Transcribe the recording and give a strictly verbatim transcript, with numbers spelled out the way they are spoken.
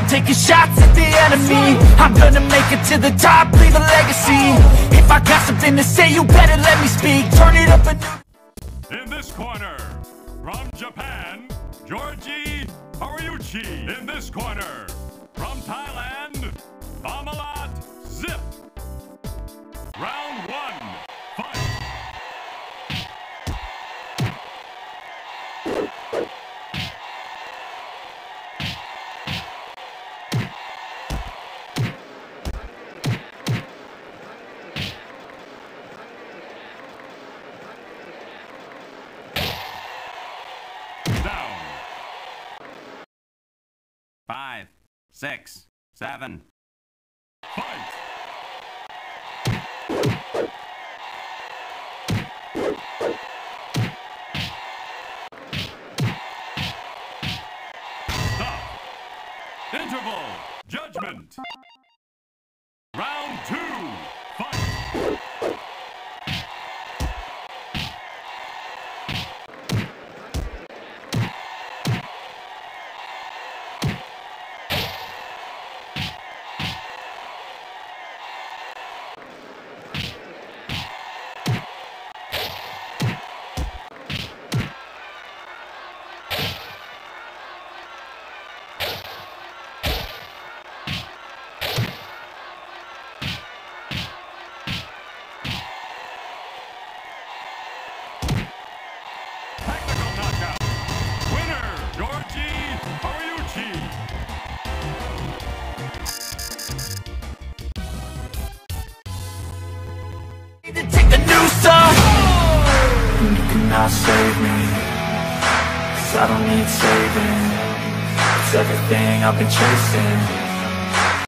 taking shots at the enemy. I'm gonna make it to the top, leave a legacy. If I got something to say, you better let me speak. Turn it up a new... In this corner, from Japan, Jyoji, Horiuchi. In this corner, from Thailand, Amalat, Zip. Round one, fight. Down. Five, six, seven. Fight. Stop. Interval. Judgment. Round two. Fight. Technical knockout. Winner, Jyoji, Horiuchi. To take the noose off. You cannot save me, 'cause I don't need saving. It's everything I've been chasing.